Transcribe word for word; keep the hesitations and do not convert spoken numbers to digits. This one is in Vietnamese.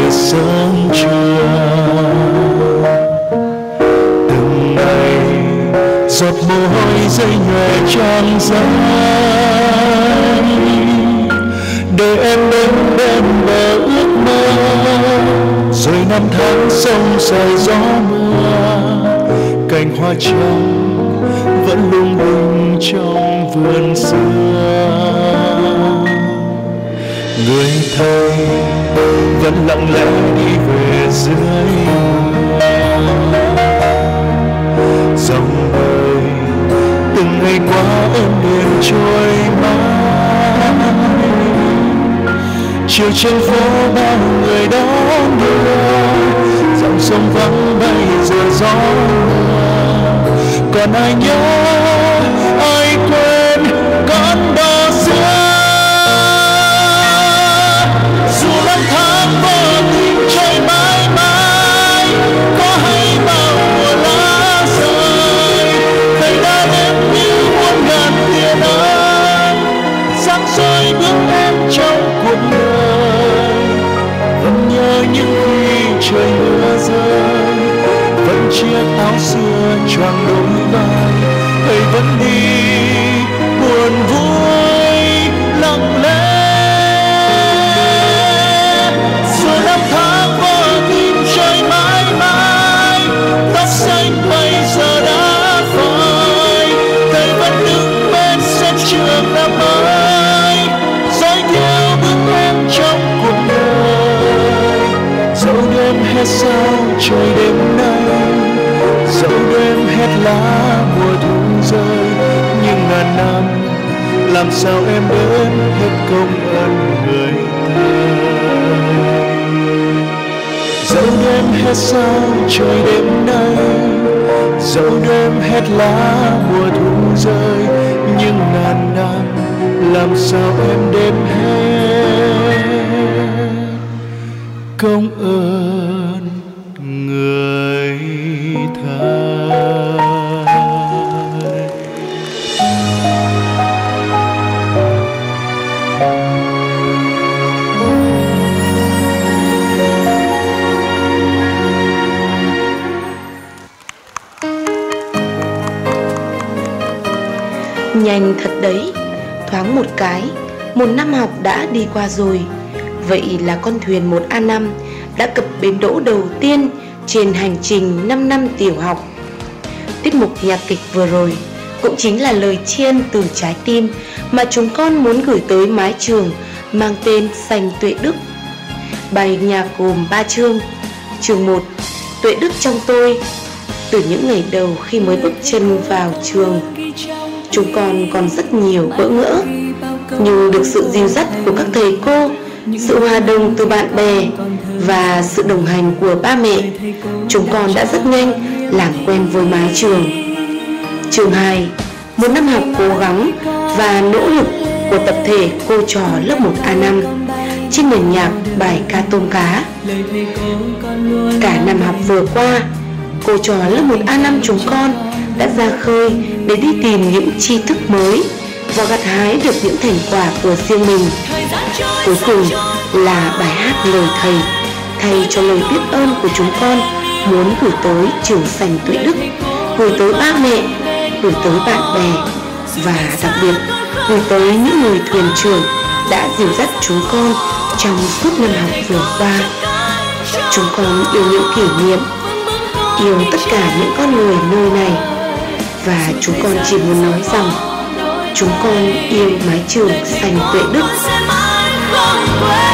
sân trường. Từng ngày giọt mồ hôi rơi nhòe trang giấy, để em đến bên bờ ước mơ. Rồi năm tháng sông dài gió mưa, cành hoa trong vẫn lung linh trong vườn xưa. Người thầy vẫn lặng lẽ đi về dưới dòng đời. Từng ngày qua êm đềm trôi mãi, chiều trên phố bao người đón đưa. Dòng sông vắng bây giờ gió mưa, còn ai nhớ ai quên con đò xưa. Dù năm tháng vô tình trôi mãi mãi, có hay bao mùa lá rơi, thầy đã đến như muôn ngàn tia nắng sáng soi bước em trong cuộc đời. Vẫn nhớ những khi trời mưa rơi, vẫn chiếc áo xưa choàng đôi vai. Thầy vẫn đi buồn vui lặng lẽ. Rồi năm tháng vô tình trôi mãi mãi, tóc xanh bây giờ đã phai. Thầy vẫn đứng bên sân trường năm mới, dõi theo bước em trong cuộc đời. Dẫu đêm hết sao trời đêm nay, dẫu đêm hết lá mùa thu rơi, nhưng ngàn năm làm sao em đến hết công ơn người thầy. Dẫu đêm hết sao trời đêm nay, dẫu đêm hết lá mùa thu rơi, nhưng ngàn năm làm sao em đêm hết công ơn người thầy. Nhanh thật đấy, thoáng một cái, một năm học đã đi qua rồi. Vậy là con thuyền một A năm đã cập bến đỗ đầu tiên trên hành trình năm năm tiểu học. Tiết mục nhạc kịch vừa rồi cũng chính là lời chiên từ trái tim mà chúng con muốn gửi tới mái trường mang tên Sành Tuệ Đức. Bài nhạc gồm ba chương. Chương một, Tuệ Đức trong tôi. Từ những ngày đầu khi mới bước chân vào trường, chúng con còn rất nhiều bỡ ngỡ, nhưng được sự dìu dắt của các thầy cô, sự hòa đồng từ bạn bè và sự đồng hành của ba mẹ, chúng con đã rất nhanh làm quen với mái trường. Chương hai, một năm học cố gắng và nỗ lực của tập thể cô trò lớp một A năm trên nền nhạc bài ca tôm cá. Cả năm học vừa qua, cô trò lớp một A năm chúng con đã ra khơi để đi tìm những tri thức mới và gặt hái được những thành quả của riêng mình. Cuối cùng là bài hát lời thầy, thay cho lời biết ơn của chúng con muốn gửi tới trường Sành Tuệ Đức, gửi tới ba mẹ, gửi tới bạn bè và đặc biệt gửi tới những người thuyền trưởng đã dìu dắt chúng con trong suốt năm học vừa qua. Chúng con yêu những kỷ niệm, yêu tất cả những con người nơi này, và chúng con chỉ muốn nói rằng chúng con yêu mái trường Sành Tuệ Đức.